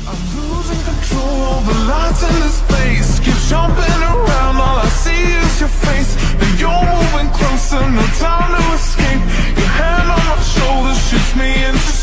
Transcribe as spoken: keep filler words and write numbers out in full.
I'm losing control over lights in this space. Keep jumping around, all I see is your face. But you're moving closer, no time to escape. Your hand on my shoulder shoots me into